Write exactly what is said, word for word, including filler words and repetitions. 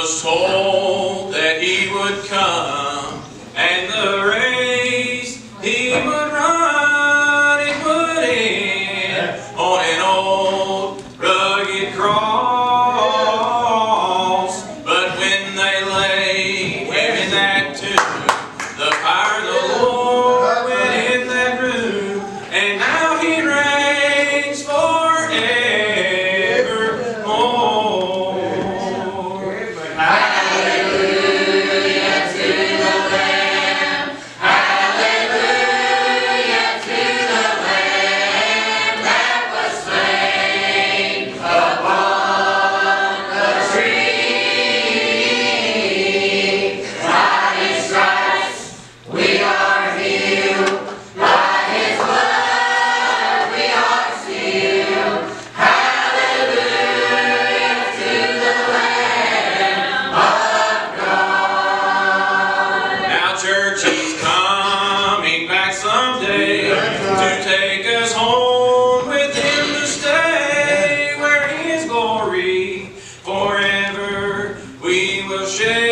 was told that he would come, and the race he would run, it would end on an old rugged cross. But when they laid him in that tomb, the fire of the Lord went in that room, and now he reigns forevermore. Hallelujah to the Lamb. Hallelujah to the Lamb that was slain upon the tree. By his stripes we are healed. By his blood we are sealed. Hallelujah to the Lamb of God. Now church, he's coming back someday to take us home with him to stay, where his glory forever we will share.